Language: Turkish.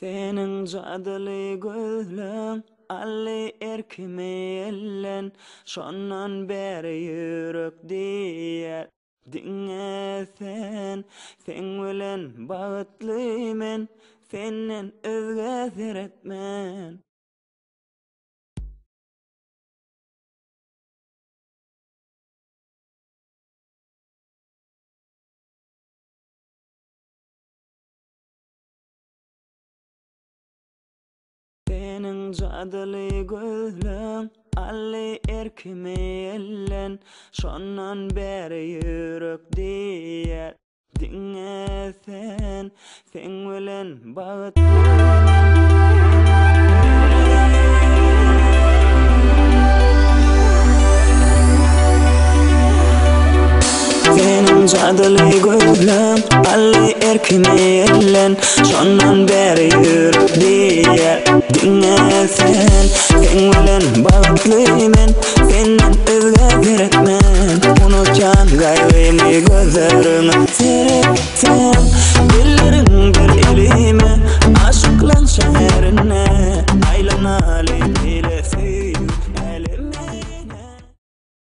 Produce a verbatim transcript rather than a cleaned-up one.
Senin cadılı gözlüğün alli erkimi ellen, şondan beri yürek diyer. Dinle sen, sen bilen bağıtlıymen, senden özge seyretmen. Senin cadılı gözlüğün alli erkimi ellen, şondan beri yürek diyer. Dinle sen, sen bilen bağıtlıymen. Senin cadılı gözlüğün alli erkimi ellen, şondan beri yürek diyer. Dinle sen, sen bilen bağıtlıymen, senden özge seyretmen. Unutcan gayrimi gözlerini,